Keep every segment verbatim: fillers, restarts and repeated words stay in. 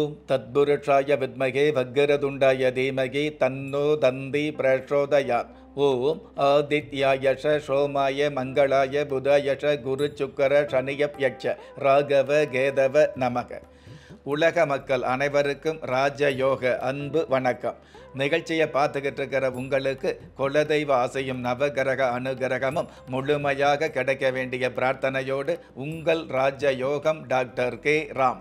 ஓம் தத்புருஷாய வித்மகே வக்கரதுண்டாய தீமகி தன்னோ தந்தி பிரச்சோதயாத். ஓம் ஆதித்யாயஷ சோமாய மங்களாய புதாயஷ குரு சுக்கர சனியப்யட்ச ராகவ கேதவ நமக. உலக மக்கள் அனைவருக்கும் ராஜயோக அன்பு வணக்கம். நிகழ்ச்சியை பார்த்துக்கிட்டு இருக்கிற உங்களுக்கு குலதெய்வ ஆசையும் நவகிரக அனுகிரகமும் முழுமையாக கிடைக்க வேண்டிய பிரார்த்தனையோடு உங்கள் ராஜயோகம் டாக்டர் கே ராம்.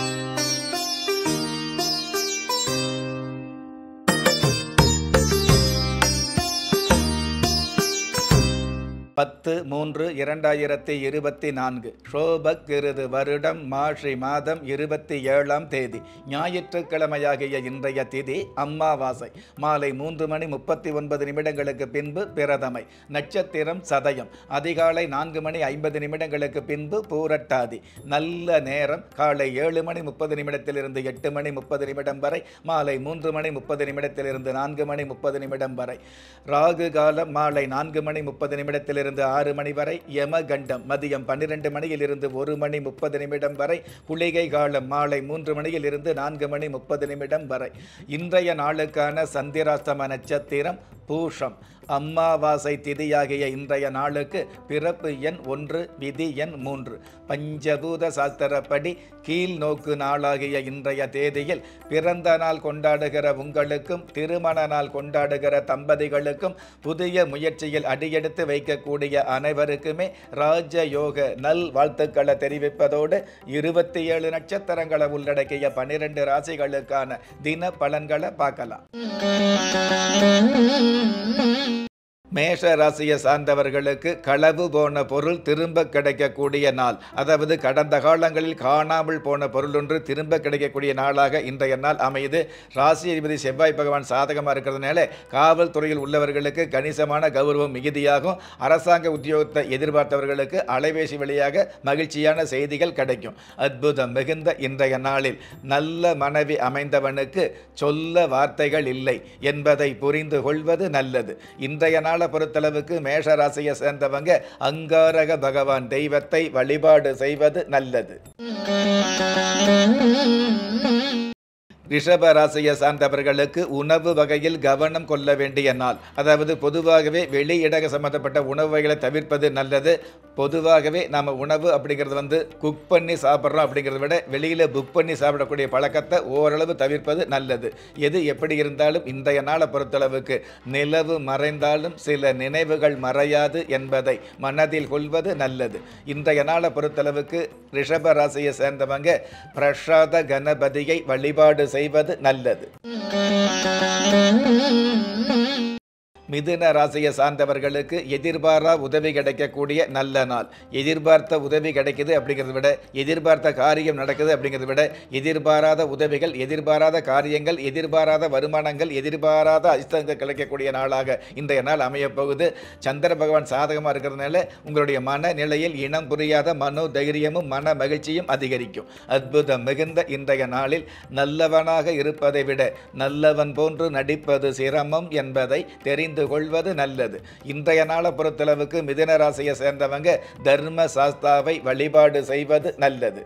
பத்து மூன்று இரண்டாயிரத்தி இருபத்தி நான்கு ஷோபக்கிருது வருடம் மாஷி மாதம் இருபத்தி ஏழாம் தேதி ஞாயிற்றுக்கிழமையாகிய இன்றைய திதி அம்மாவாசை. மாலை மூன்று மணி முப்பத்தி ஒன்பது நிமிடங்களுக்கு பின்பு பிரதமை. நட்சத்திரம் சதயம். அதிகாலை நான்கு மணி ஐம்பது நிமிடங்களுக்கு பின்பு பூரட்டாதி. நல்ல நேரம் காலை ஏழு மணி முப்பது நிமிடத்திலிருந்து எட்டு மணி முப்பது நிமிடம் வரை. மாலை மூன்று மணி முப்பது நிமிடத்திலிருந்து நான்கு மணி முப்பது நிமிடம் வரை. ராகு காலம் மாலை நான்கு மணி முப்பது நிமிடத்திலிருந்து ஆறு மணி வரை. யமகண்டம் மதியம் பன்னிரண்டு மணியில் இருந்து ஒரு மணி முப்பது நிமிடம் வரை. குளிகை காலம் மாலை மூன்று மணியில் இருந்து நான்கு மணி முப்பது நிமிடம் வரை. இன்றைய நாளுக்கான சந்திராஷ்டம நட்சத்திரம் பூஷம். அம்மாவாசை திதியாகிய இன்றைய நாளுக்கு பிறப்பு எண் ஒன்று, விதி எண் மூன்று. பஞ்சபூத சாஸ்திரப்படி கீழ் நோக்கு நாளாகிய இன்றைய தேதியில் பிறந்த நாள் கொண்டாடுகிற உங்களுக்கும் திருமண நாள் கொண்டாடுகிற தம்பதிகளுக்கும் புதிய முயற்சியில் அடியெடுத்து வைக்கக்கூடிய அனைவருக்குமே ராஜயோக நல் வாழ்த்துக்களை தெரிவிப்பதோடு இருபத்தி ஏழு நட்சத்திரங்களை உள்ளடக்கிய பனிரெண்டு ராசிகளுக்கான தின பலன்களை பார்க்கலாம். மேஷ ராசியை சார்ந்தவர்களுக்கு களவு போன பொருள் திரும்ப கிடைக்கக்கூடிய நாள். அதாவது கடந்த காலங்களில் காணாமல் போன பொருள் ஒன்று திரும்ப கிடைக்கக்கூடிய நாளாக இன்றைய நாள் அமையுது. ராசி அதிபதி செவ்வாய் பகவான் சாதகமாக இருக்கிறதுனால காவல்துறையில் உள்ளவர்களுக்கு கணிசமான கௌரவம் மிகுதியாகும். அரசாங்க உத்தியோகத்தை எதிர்பார்த்தவர்களுக்கு அலைபேசி வழியாக மகிழ்ச்சியான செய்திகள் கிடைக்கும். அற்புதம் மிகுந்த இன்றைய நாளில் நல்ல மனைவி அமைந்தவனுக்கு சொல்ல வார்த்தைகள் இல்லை என்பதை புரிந்து கொள்வது நல்லது. இன்றைய நாள் பொறுத்தளவுக்கு மேஷ ராசியை சேர்ந்தவங்க அங்காரக பகவான் தெய்வத்தை வழிபாடு செய்வது நல்லது. ரிஷப ராசியை சார்ந்தவர்களுக்கு உணவு வகையில் கவனம் கொள்ள வேண்டிய நாள். அதாவது பொதுவாகவே வெளியிடக சம்பந்தப்பட்ட உணவு வகைகளை தவிர்ப்பது நல்லது. பொதுவாகவே நாம் உணவு அப்படிங்கிறது வந்து குக் பண்ணி சாப்பிட்றோம் அப்படிங்கிறத விட வெளியில் புக் பண்ணி சாப்பிடக்கூடிய பழக்கத்தை ஓரளவு தவிர்ப்பது நல்லது. எது எப்படி இருந்தாலும் இன்றைய நாளை பொறுத்தளவுக்கு நிலவு மறைந்தாலும் சில நினைவுகள் மறையாது என்பதை மனதில் கொள்வது நல்லது. இன்றைய நாளை பொறுத்தளவுக்கு ரிஷப ராசியை சேர்ந்தவங்க பிரசாத கணபதியை வழிபாடு செய்வது நல்லது. மிதுன ராசியை சார்ந்தவர்களுக்கு எதிர்பாரா உதவி கிடைக்கக்கூடிய நல்ல நாள். எதிர்பார்த்த உதவி கிடைக்குது அப்படிங்கிறத விட எதிர்பார்த்த காரியம் நடக்குது அப்படிங்கிறத விட எதிர்பாராத உதவிகள், எதிர்பாராத காரியங்கள், எதிர்பாராத வருமானங்கள், எதிர்பாராத அதிர்ஷ்டங்கள் கிடைக்கக்கூடிய நாளாக இன்றைய நாள் அமையப்போகுது. சந்திர பகவான் சாதகமாக இருக்கிறதுனால உங்களுடைய மனநிலையில் இனம் புரியாத மனோ தைரியமும் மன மகிழ்ச்சியும் அதிகரிக்கும். அற்புதம் மிகுந்த இன்றைய நாளில் நல்லவனாக இருப்பதை விட நல்லவன் போன்று நடிப்பது சிரமம் என்பதை தெரிந்து கொள்வது நல்லது. இன்றைய நாளை பொறுத்தளவுக்கு மிதுன ராசியை சேர்ந்தவங்க தர்ம சாஸ்தாவை வழிபாடு செய்வது நல்லது.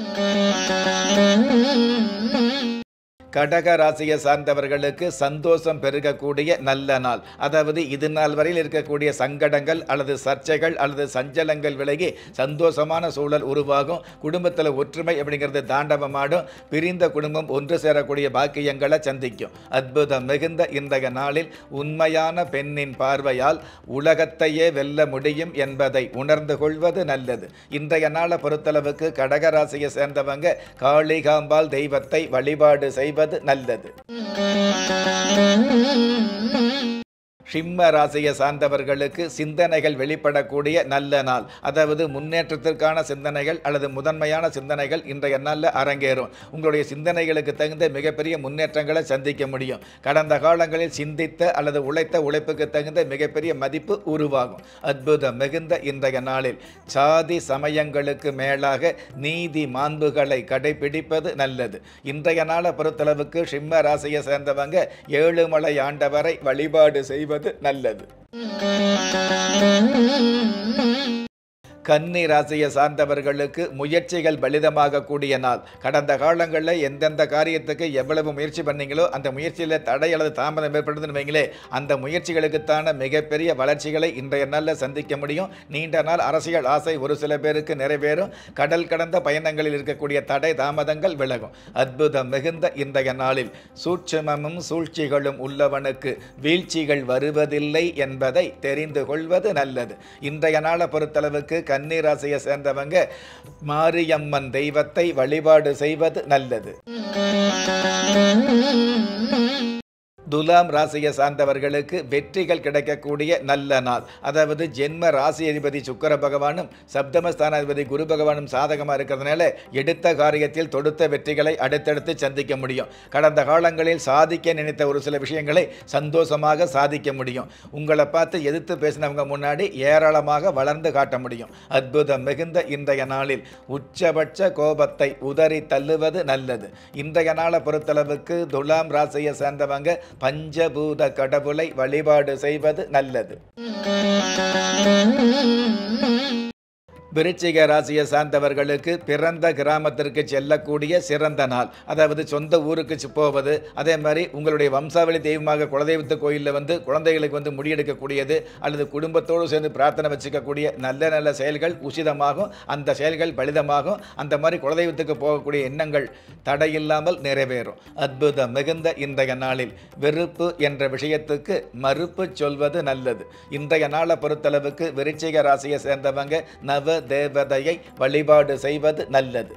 கடக ராசியை சார்ந்தவர்களுக்கு சந்தோஷம் பெருகக்கூடிய நல்ல நாள். அதாவது இது நாள் வரையில் இருக்கக்கூடிய சங்கடங்கள் அல்லது சர்ச்சைகள் அல்லது சஞ்சலங்கள் விலகி சந்தோஷமான சூழல் உருவாகும். குடும்பத்தில் ஒற்றுமை அப்படிங்கிறது தாண்டவமாடும். பிரிந்த குடும்பம் ஒன்று சேரக்கூடிய பாக்கியங்களை சந்திக்கும். அற்புதம் மிகுந்த இன்றைய நாளில் உண்மையான பெண்ணின் பார்வையால் உலகத்தையே வெல்ல முடியும் என்பதை உணர்ந்து கொள்வது நல்லது. இன்றைய நாளை பொறுத்தளவுக்கு கடக ராசியை சேர்ந்தவங்க காளிகாம்பாள் தெய்வத்தை வழிபாடு செய்வது நல்லது. சிம்ம ராசியை சார்ந்தவர்களுக்கு சிந்தனைகள் வெளிப்படக்கூடிய நல்ல நாள். அதாவது முன்னேற்றத்திற்கான சிந்தனைகள் அல்லது முதன்மையான சிந்தனைகள் இன்றைய நாளில் அரங்கேறும். உங்களுடைய சிந்தனைகளுக்கு தகுந்த மிகப்பெரிய முன்னேற்றங்களை சந்திக்க முடியும். கடந்த காலங்களில் சிந்தித்த அல்லது உழைத்த உழைப்புக்கு தகுந்த மிகப்பெரிய மதிப்பு உருவாகும். அற்புதம் மிகுந்த இன்றைய நாளில் சாதி சமயங்களுக்கு மேலாக நீதி மாண்புகளை கடைபிடிப்பது நல்லது. இன்றைய நாளை பொறுத்தளவுக்கு சிம்ம ராசியை சேர்ந்தவங்க ஏழுமலை ஆண்டவரை வழிபாடு செய்வது நல்லது. கன்னி ராசியை சார்ந்தவர்களுக்கு முயற்சிகள் பலிதமாக கூடிய நாள். கடந்த காலங்களில் எந்தெந்த காரியத்துக்கு எவ்வளவு முயற்சி பண்ணீங்களோ அந்த முயற்சியில் தடை அல்லது தாமதம் ஏற்படுதுன்னு வைங்களே, அந்த முயற்சிகளுக்குத்தான மிகப்பெரிய வளர்ச்சிகளை இன்றைய நாளில் சந்திக்க முடியும். நீண்ட நாள் அரசியல் ஆசை ஒரு சில பேருக்கு நிறைவேறும். கடல் கடந்த பயணங்களில் இருக்கக்கூடிய தடை தாமதங்கள் விலகும். அற்புதம் மிகுந்த இன்றைய நாளில் சூட்சுமமும் சூழ்ச்சிகளும் உள்ளவனுக்கு வீழ்ச்சிகள் வருவதில்லை என்பதை தெரிந்து கொள்வது நல்லது. இன்றைய நாளை பொறுத்தளவுக்கு கன்னி ராசியை சேர்ந்தவங்க மாரியம்மன் தெய்வத்தை வழிபாடு செய்வது நல்லது. துலாம் ராசியை சார்ந்தவர்களுக்கு வெற்றிகள் கிடைக்கக்கூடிய நல்ல நாள். அதாவது ஜென்ம ராசி அதிபதி சுக்கிர பகவானும் சப்தமஸ்தானாதிபதி குரு பகவானும் சாதகமாக இருக்கிறதுனால எடுத்த காரியத்தில் தொடுத்த வெற்றிகளை அடுத்தடுத்து சந்திக்க முடியும். கடந்த காலங்களில் சாதிக்க நினைத்த ஒரு சில விஷயங்களை சந்தோஷமாக சாதிக்க முடியும். உங்களை பார்த்து எதிர்த்து பேசினவங்க முன்னாடி ஏராளமாக வளர்ந்து காட்ட முடியும். அற்புதம் மிகுந்த இன்றைய நாளில் உச்சபட்ச கோபத்தை உதறி தள்ளுவது நல்லது. இன்றைய நாளை பொறுத்தளவுக்கு துலாம் ராசியை சேர்ந்தவங்க பஞ்சபூத கடவுளை வழிபாடு செய்வது நல்லது. விருச்சிக ராசியை சார்ந்தவர்களுக்கு பிறந்த கிராமத்திற்கு செல்லக்கூடிய சிறந்த நாள். அதாவது சொந்த ஊருக்கு போவது, அதே மாதிரி உங்களுடைய வம்சாவளி தெய்வமாக குலதெய்வத்து கோயிலில் வந்து குழந்தைகளுக்கு வந்து முடியெடுக்கக்கூடியது அல்லது குடும்பத்தோடு சேர்ந்து பிரார்த்தனை வச்சுக்கக்கூடிய நல்ல நல்ல செயல்கள் உசிதமாகும். அந்த செயல்கள் பலிதமாகும். அந்த மாதிரி குலதெய்வத்துக்கு போகக்கூடிய எண்ணங்கள் தடையில்லாமல் நிறைவேறும். அற்புதம் மிகுந்த இன்றைய நாளில் வெறுப்பு என்ற விஷயத்துக்கு மறுப்பு சொல்வது நல்லது. இன்றைய நாளை பொறுத்தளவுக்கு விருச்சிக ராசியை சேர்ந்தவங்க நவ தேவதையை வழிபாடு செய்வது நல்லது.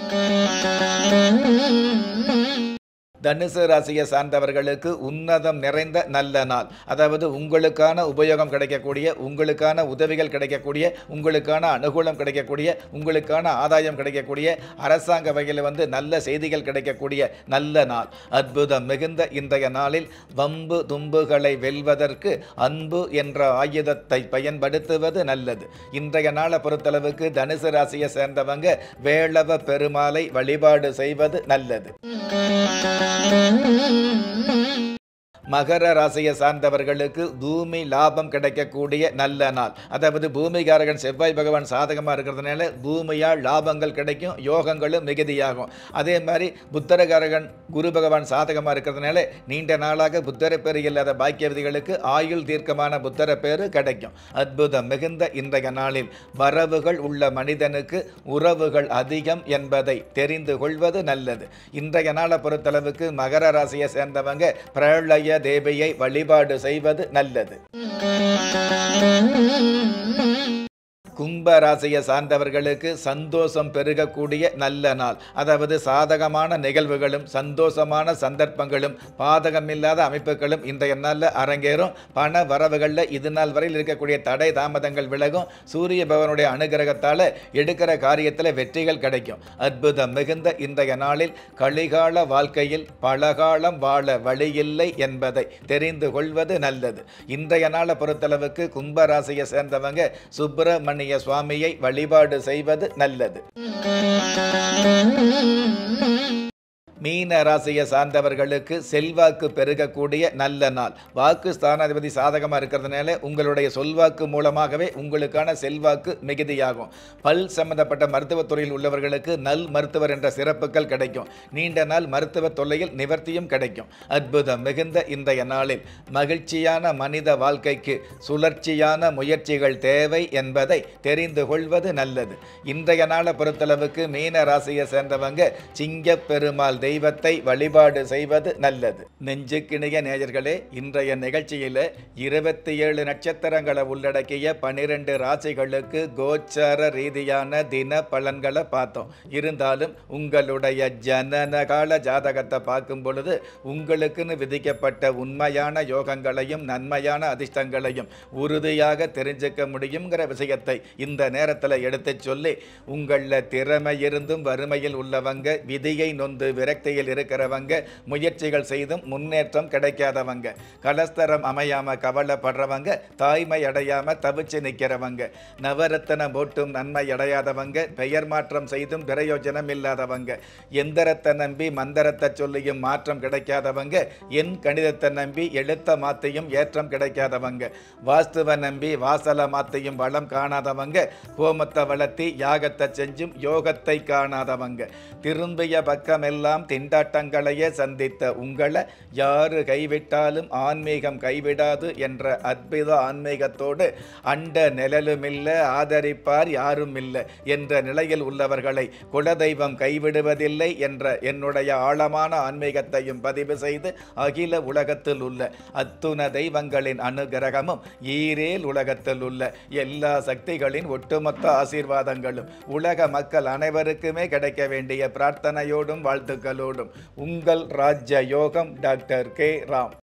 தனுசு ராசியை சார்ந்தவர்களுக்கு உன்னதம் நிறைந்த நல்ல நாள். அதாவது உங்களுக்கான உபயோகம் கிடைக்கக்கூடிய, உங்களுக்கான உதவிகள் கிடைக்கக்கூடிய, உங்களுக்கான அனுகூலம் கிடைக்கக்கூடிய, உங்களுக்கான ஆதாயம் கிடைக்கக்கூடிய, அரசாங்க வகையில் வந்து நல்ல செய்திகள் கிடைக்கக்கூடிய நல்ல நாள். அற்புதம் மிகுந்த இன்றைய நாளில் வம்பு தும்புகளை வெல்வதற்கு அன்பு என்ற ஆயுதத்தை பயன்படுத்துவது நல்லது. இன்றைய நாளை பொறுத்தளவுக்கு தனுசு ராசியை சேர்ந்தவங்க வேளவ பெருமாளை வழிபாடு செய்வது நல்லது. மகர ராசியை சார்ந்தவர்களுக்கு பூமி லாபம் கிடைக்கக்கூடிய நல்ல நாள். அதாவது பூமிகாரகன் செவ்வாய் பகவான் சாதகமாக இருக்கிறதுனால பூமியால் லாபங்கள் கிடைக்கும், யோகங்களும் மிகுதியாகும். அதே மாதிரி புத்தரகாரகன் குரு பகவான் சாதகமாக இருக்கிறதுனால நீண்ட நாளாக புத்தர பேர் இல்லாத பாக்கியவதிகளுக்கு ஆயுள் தீர்க்கமான புத்தர பேர் கிடைக்கும். அற்புதம் மிகுந்த இன்றைய நாளில் வரவுகள் உள்ள மனிதனுக்கு உறவுகள் அதிகம் என்பதை தெரிந்து கொள்வது நல்லது. இன்றைய நாளை பொறுத்தளவுக்கு மகர ராசியை சேர்ந்தவங்க பிரளய தேவியை வழிபாடு செய்வது நல்லது. கும்ப ராசியை சார்ந்தவர்களுக்கு சந்தோஷம் பெருகக்கூடிய நல்ல நாள். அதாவது சாதகமான நிகழ்வுகளும் சந்தோஷமான சந்தர்ப்பங்களும் பாதகமில்லாத அமைப்புகளும் இன்றைய நாளில் அரங்கேறும். பண வரவுகளில் இது நாள் வரையில் இருக்கக்கூடிய தடை தாமதங்கள் விலகும். சூரிய பகவானுடைய அனுகிரகத்தால் எடுக்கிற காரியத்தில் வெற்றிகள் கிடைக்கும். அற்புதம் மிகுந்த இன்றைய நாளில் கலிகால வாழ்க்கையில் பலகாலம் வாழ வழியில்லை என்பதை தெரிந்து கொள்வது நல்லது. இன்றைய நாளை பொறுத்தளவுக்கு கும்ப ராசியை சேர்ந்தவங்க சுப்பிரமணிய சுவாமியை வழிபாடு செய்வது நல்லது. மீன ராசியை சார்ந்தவர்களுக்கு செல்வாக்கு பெருகக்கூடிய நல்ல நாள். வாக்கு ஸ்தானாதிபதி சாதகமாக இருக்கிறதுனால உங்களுடைய சொல்வாக்கு மூலமாகவே உங்களுக்கான செல்வாக்கு மிகுதியாகும். பல் சம்பந்தப்பட்ட மருத்துவத்துறையில் உள்ளவர்களுக்கு நல் மருத்துவர் என்ற சிறப்புகள் கிடைக்கும். நீண்ட நாள் மருத்துவ தொல்லையில் நிவர்த்தியும் கிடைக்கும். அற்புதம் மிகுந்த இன்றைய நாளில் மகிழ்ச்சியான மனித வாழ்க்கைக்கு சுழற்சியான முயற்சிகள் தேவை என்பதை தெரிந்து கொள்வது நல்லது. இன்றைய நாளை பொறுத்தளவுக்கு மீன ராசியை சேர்ந்தவங்க சிங்க பெருமாள் தெய்வத்தை வழிபாடு செய்வது நல்லது. நெஞ்சுக்கிணிய நேயர்களே, இன்றைய நிகழ்ச்சியில் இருபத்தி ஏழு நட்சத்திரங்களை உள்ளடக்கிய பனிரெண்டு ராசிகளுக்கு கோச்சார ரீதியான தின பலன்களை பார்த்தோம். இருந்தாலும் உங்களுடைய ஜனனகால ஜாதகத்தை பார்க்கும் பொழுது உங்களுக்குன்னு விதிக்கப்பட்ட உண்மையான யோகங்களையும் நன்மையான அதிர்ஷ்டங்களையும் உறுதியாக தெரிஞ்சுக்க முடியுங்கிற விஷயத்தை இந்த நேரத்தில் எடுத்து சொல்லி, உங்களில் திறமை இருந்தும் வறுமையில் உள்ளவங்க விதியை நொந்து விர விரக்தியில் இருக்கிறவங்க, முயற்சிகள் செய்தும் முன்னேற்றம் கிடைக்காதவங்க, கலஸ்தரம் அமையாம கவலைப்படுறவங்க, தாய்மை அடையாம தவிச்சு நிற்கிறவங்க, நவரத்தன போட்டும் நன்மை அடையாதவங்க, பெயர் மாற்றம் செய்தும் பிரயோஜனம் இல்லாதவங்க, எந்திரத்தை நம்பி மந்திரத்தை சொல்லியும் மாற்றம் கிடைக்காதவங்க, என் கணிதத்தை நம்பி எழுத்த மாத்தையும் ஏற்றம் கிடைக்காதவங்க, வாஸ்துவை நம்பி வாசல மாத்தையும் வளம் காணாதவங்க, ஹோமத்தை வளர்த்தி யாகத்தை செஞ்சும் யோகத்தை காணாதவங்க, திரும்பிய பக்கமெல்லாம் திண்டாட்டங்களையே சந்தித்த உங்களை யாரு கைவிட்டாலும் ஆன்மீகம் கைவிடாது என்ற அற்புத ஆன்மீகத்தோடு அண்ட நிழலுமில்ல ஆதரிப்பார் யாரும் இல்லை என்ற நிலையில் உள்ளவர்களை குலதெய்வம் கைவிடுவதில்லை என்ற என்னுடைய ஆழமான ஆன்மீகத்தையும் பதிவு செய்து அகில உலகத்தில் உள்ள அத்துண தெய்வங்களின் அனுகிரகமும் ஈரேல் உலகத்தில் உள்ள எல்லா சக்திகளின் ஒட்டுமொத்த ஆசீர்வாதங்களும் உலக மக்கள் அனைவருக்குமே கிடைக்க வேண்டிய பிரார்த்தனையோடும் வாழ்த்துக்களோடும் உங்கள் ராஜ்ய யோகம் டாக்டர் கே ராம்.